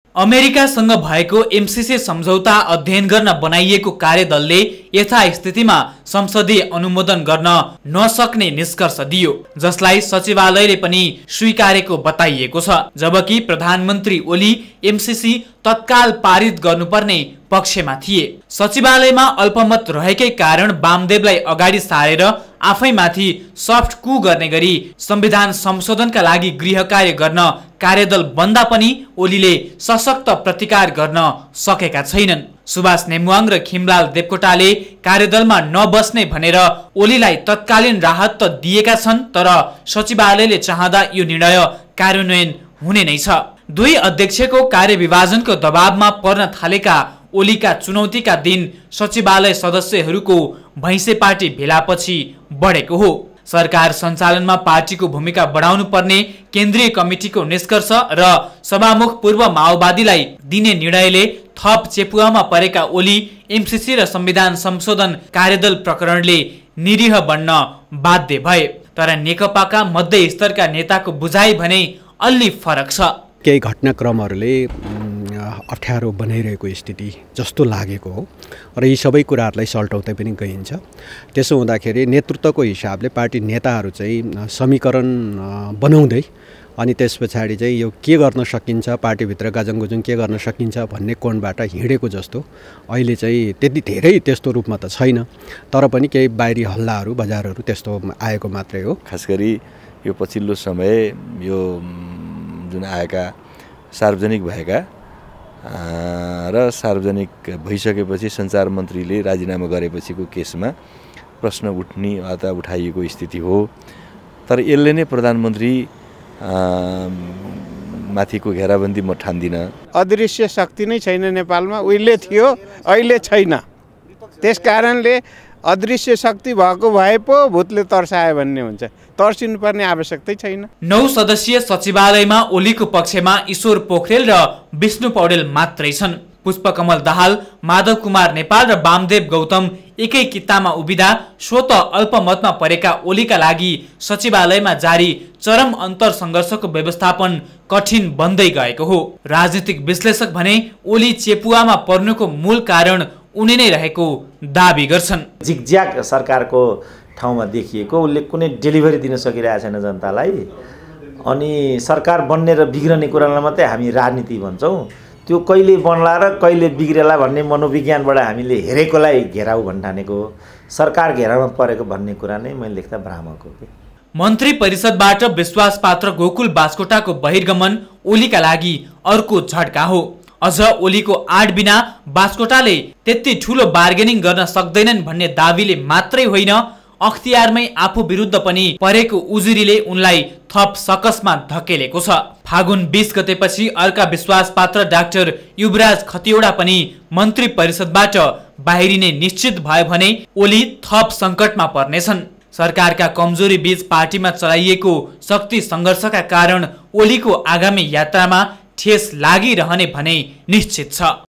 अमेरिकासँग भएको एमसीसी सम्झौता अध्ययन गर्न बनाइएको कार्यदलले यथास्थितिमा संसदीय अनुमोदन गर्न नसक्ने निष्कर्ष दियो, जसलाई सचिवालयले पनि स्वीकारेको बताइएको छ। जबकि प्रधानमन्त्री ओली एमसीसी तत्काल पारित गर्नुपर्ने पक्षमा थिए। सचिवालयमा अल्पमत रहेकै कारण वामदेवलाई अगाडि सारेर आफैमाथि सफ्ट कू गर्ने गरी संविधान संशोधनका लागि गृह कार्य गर्न कार्यदल बन्दा पनि ओलीले सशक्त प्रतिकार गर्न सकेका छैनन्। सुभाष नेमुवाङ र खिमलाल देवकोटाले कार्यदलमा नबस्ने भनेर ओलीलाई तत्कालीन राहत त दिएका छन्, तर सचिवालयले चाहँदा यो निर्णय कार्यान्वयन हुने नै छ। दुई अध्यक्षको कार्यविभाजनको दबावमा पर्न थालेका ओलीका चुनौतीका दिन सचिवालय सदस्यहरूको भैँसे पार्टी भेलापछि बढेको हो। सरकार सञ्चालनमा पार्टीको भूमिका बढाउनु पर्ने केन्द्रीय कमिटीको निष्कर्ष र सभामुख पूर्व माओवादीलाई दिने निर्णयले थप चेपुवामा परेका ओली एमसीसी र संविधान संशोधन कार्यदल प्रकरणले निरीह बन्न बाध्य भए। तर नेकपाका मध्य स्तरका नेताको बुझाइ भने अलि फरक छ। केही घटनाक्रमहरूले अप्ठ्यारो बनाइरहेको स्थिति जस्तो लागेको हो र यी सबै कुराहरूलाई सल्टाउँदै पनि गइन्छ। त्यसो हुँदाखेरि नेतृत्वको हिसाबले पार्टी नेताहरू चाहिँ समीकरण बनाउँदै अनि त्यस पछाडि चाहिँ यो के गर्न सकिन्छ, पार्टीभित्र गाजङगुजुङ के गर्न सकिन्छ भन्ने कोणबाट हिँडेको जस्तो अहिले चाहिँ त्यति धेरै त्यस्तो रूपमा त छैन, तर पनि केही बाहिरी हल्लाहरू बजारहरू त्यस्तो आएको मात्रै हो। खास गरी यो पछिल्लो समय यो जुन आएका सार्वजनिक भएका र सार्वजनिक भइसकेपछि सञ्चार मन्त्रीले राजीनामा गरेपछिको केसमा प्रश्न उठ्ने अथवा उठाइएको स्थिति हो। तर यसले नै प्रधानमन्त्री माथिको घेराबन्दी म ठान्दिनँ। अदृश्य शक्ति नै छैन नेपालमा, उहिले थियो अहिले छैन। त्यस कारणले अदृश्य शक्ति भएको भए पो भूतले तर्सायो भन्ने हुन्छ, तर्सिनुपर्ने आवश्यकता छैन। 9 सदस्यीय सचिवालयमा ओलीको पक्षमा ईश्वर पोखरेल र विष्णु पौडेल मात्रै छन्। पुष्पकमल दाहाल, माधव कुमार नेपाल र वामदेव गौतम एकै कित्तामा उभिँदा स्वत अल्पमतमा परेका ओलीका लागि सचिवालयमा जारी चरम अन्तर सङ्घर्षको व्यवस्थापन कठिन बन्दै गएको हो। राजनीतिक विश्लेषक भने ओली चेपुवामा पर्नुको मूल कारण उनी नै रहेको दाबी गर्छन्। जिगज्याग सरकारको ठाउँमा देखिएको, उसले कुनै डेलिभरी दिन सकिरहेको छैन जनतालाई, अनि सरकार बन्ने र बिग्रने कुरालाई मात्रै हामी राजनीति भन्छौँ। त्यो कहिले बन्ला र कहिले बिग्रेला भन्ने मनोविज्ञानबाट हामीले हेरेकोलाई घेराउ भन्ठानेको, सरकार घेराउमा परेको भन्ने कुरा नै मैले लेख्दा भ्रामक हो। मन्त्री परिषदबाट विश्वास पात्र गोकुल बास्कोटाको बहिर्गमन ओलीका लागि अर्को झट्का हो। अझ ओलीको आड बिना बास्कोटाले त्यति ठुलो बार्गेनिङ गर्न सक्दैनन् भन्ने दाबीले मात्रै होइन, अख्तियारमै आफू विरुद्ध पनि परेको उजुरीले उनलाई थप सकसमा धकेलेको छ। फागुन 20 गतेपछि अर्का विश्वास पात्र डाक्टर युवराज खतिवडा पनि मन्त्री परिषदबाट बाहिरिने निश्चित भयो भने ओली थप सङ्कटमा पर्नेछन्। सरकारका कमजोरी बीच पार्टीमा चलाइएको शक्ति सङ्घर्षका कारण ओलीको आगामी यात्रामा ठेस लागिरहने भने निश्चित छ।